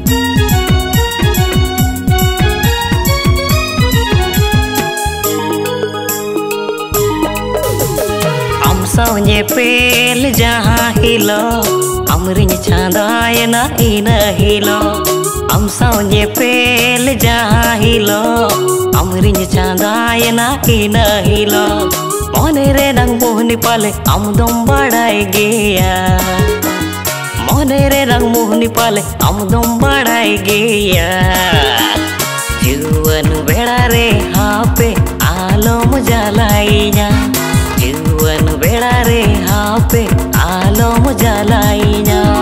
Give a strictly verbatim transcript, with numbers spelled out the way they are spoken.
सावने पेल जहाँ हिलो अमरिन छांदायना इन हिलो हम सावने पेल जहाँ हिलो अमरिन छांदायना इन हिलो मोने रे नंग मोहनी पाले हम दम बड़ाई गया मोने रे नंग मोहनी पाले हम दम बड़ाई गया जुवन बेड़ा रे हाँ पे आलम जलाइया जुवन बेड़ा रे हाँ पे आलम जलाइया।